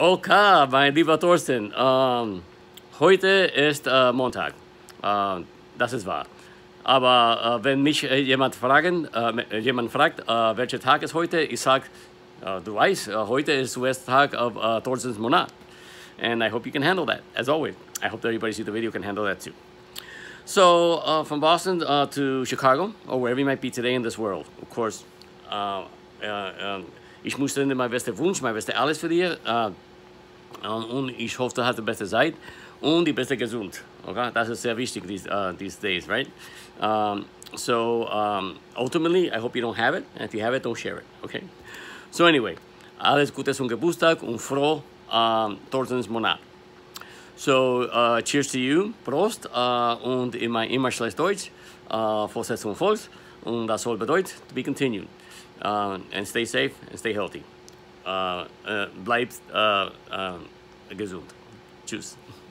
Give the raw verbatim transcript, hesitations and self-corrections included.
Okay, mein lieber Thorsten, ähm, heute ist äh, Montag, äh, das ist wahr. Aber äh, wenn mich äh, jemand, fragen, äh, jemand fragt, äh, welcher Tag ist heute, ich sage, äh, du weißt, äh, heute ist der erste Tag of uh, Thorsten's Monat. And I hope you can handle that, as always. I hope that everybody see the video can handle that too. So, uh, from Boston uh, to Chicago, or wherever you might be today in this world, of course, uh, uh, uh, ich muss dir mein bester Wunsch, mein bester alles für dir. Uh, und ich hoffe, du hast die beste Zeit und die beste gesund. Okay? Das ist sehr wichtig these, uh, these days, right? Um, so, um, ultimately, I hope you don't have it. And if you have it, don't share it, okay? So anyway, alles Gute zum Geburtstag und froh um, Thorsten's Monat. So, uh, cheers to you, Prost, uh, und immer, immer schlecht Deutsch, uh, Fortsetzung folgt, und das soll bedeutet, to be continued. Uh, and stay safe and stay healthy. Uh, uh, bleibt uh, uh, gesund. Tschüss.